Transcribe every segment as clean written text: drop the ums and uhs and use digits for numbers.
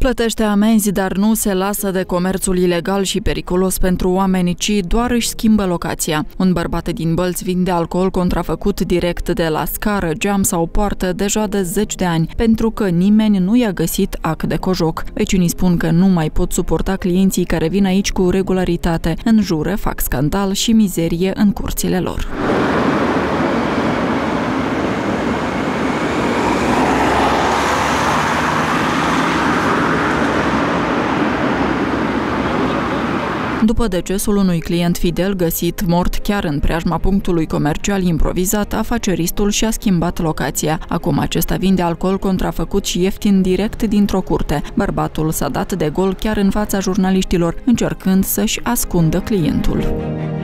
Plătește amenzi, dar nu se lasă de comerțul ilegal și periculos pentru oameni, ci doar își schimbă locația. Un bărbat din Bălți vinde alcool contrafăcut direct de la scară, geam sau poartă deja de 10 de ani, pentru că nimeni nu i-a găsit ac de cojoc. Vecinii spun că nu mai pot suporta clienții care vin aici cu regularitate, înjură, fac scandal și mizerie în curțile lor. După decesul unui client fidel găsit mort chiar în preajma punctului comercial improvizat, afaceristul și-a schimbat locația. Acum acesta vinde alcool contrafăcut și ieftin direct dintr-o curte. Bărbatul s-a dat de gol chiar în fața jurnaliștilor, încercând să-și ascundă clientul.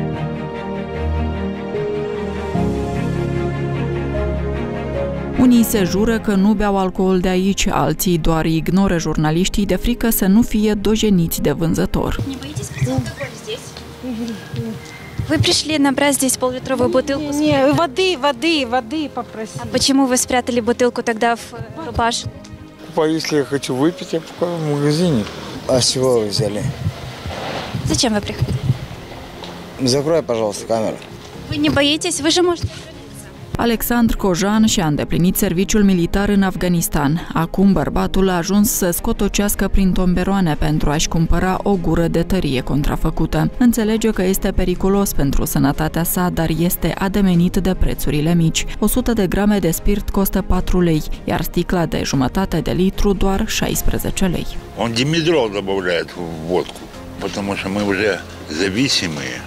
Unii se jură că nu beau alcool de aici, alții doar ignoră jurnaliștii de frică să nu fie dojeniți de vânzător. Вы пришли набрать здесь пол-литровую бутылку? Не, воды попросили. А почему вы спрятали бутылку тогда в рубаш? Если я хочу выпить, я покупаю в магазине. А с чего вы взяли? Зачем вы приходили? Закрой, пожалуйста, камеру. Вы не боитесь? Вы же можете... Alexandru Cojan și-a îndeplinit serviciul militar în Afganistan. Acum bărbatul a ajuns să scotocească prin tomberoane pentru a-și cumpăra o gură de tărie contrafăcută. Înțelege că este periculos pentru sănătatea sa, dar este ademenit de prețurile mici. 100 de grame de spirit costă 4 lei, iar sticla de jumătate de litru doar 16 lei. Он димедрол добавляет в водку, потому что мы уже зависимые.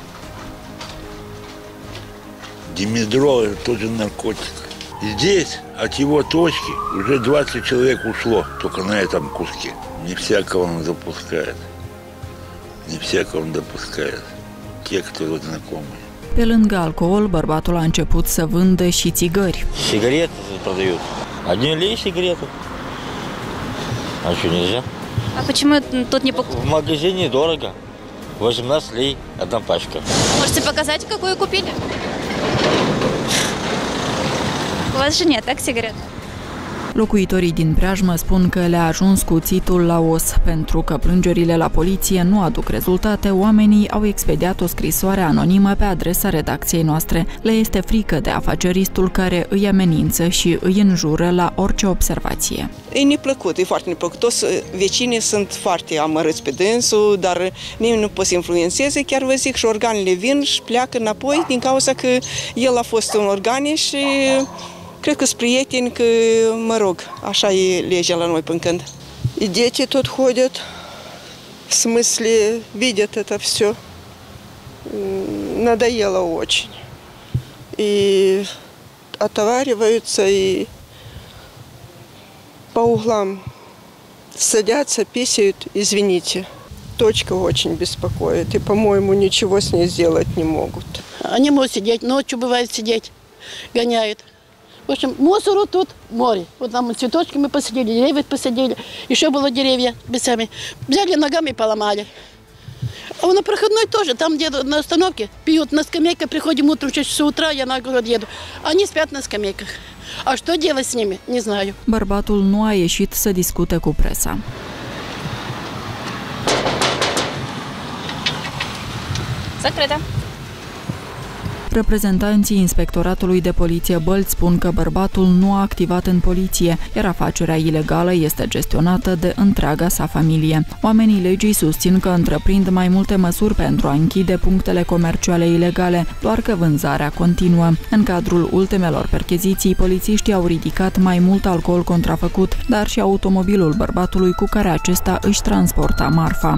Димедрол – это тоже наркотик. Здесь от его точки уже 20 человек ушло только на этом куске. Не всякого он допускает. Не всякого он допускает. Те, кто его знакомые. Pe lângă alcool, bărbatul a început să vândă și țigări. Сигареты продают. 1 лей сигарету. А что, нельзя? А почему тут не покупают? В магазине дорого. 18 лей одна пачка. Можете показать, какую купили? У вас же нет, так, сигарет? Locuitorii din preajmă spun că le-a ajuns cuțitul la os. Pentru că plângerile la poliție nu aduc rezultate, oamenii au expediat o scrisoare anonimă pe adresa redacției noastre. Le este frică de afaceristul care îi amenință și îi înjură la orice observație. E neplăcut, e foarte neplăcut. Toți vecinii sunt foarte amărâți pe dânsul, dar nimeni nu poate să influențeze. Chiar vă zic, și organele vin și pleacă înapoi din cauza că el a fost în organe și cred că sunt prieteni, că, mă rog, așa e legea la noi până când. И дети тут ходят, в смысле, видят это все. Надоело очень. И отовариваются, и по углам садятся, писают, извините. Точка очень беспокоит, и, по-моему, ничего с ней сделать не могут. Они могут сидеть, ночью бывает сидеть, гоняют. В общем, мусору тут море. Вот там цветочки мы посадили, деревья посадили. Еще было деревья бесами. Взяли ногами и поломали. А на проходной тоже, там где на остановке пьют на скамейках, приходим утром в 6 часов утра, я на город еду. Они спят на скамейках. А что делать с ними, не знаю. Bărbatul nu a ieșit să discute cu presa. Закрыто. Reprezentanții Inspectoratului de Poliție Bălți spun că bărbatul nu a activat în poliție, iar afacerea ilegală este gestionată de întreaga sa familie. Oamenii legii susțin că întreprind mai multe măsuri pentru a închide punctele comerciale ilegale, doar că vânzarea continuă. În cadrul ultimelor percheziții, polițiștii au ridicat mai mult alcool contrafăcut, dar și automobilul bărbatului cu care acesta își transporta marfa.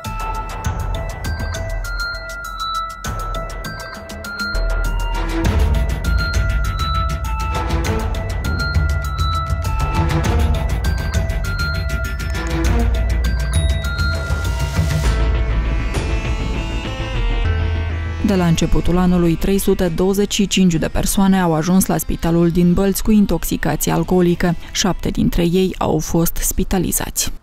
De la începutul anului, 325 de persoane au ajuns la spitalul din Bălți cu intoxicație alcoolică. 7 dintre ei au fost spitalizați.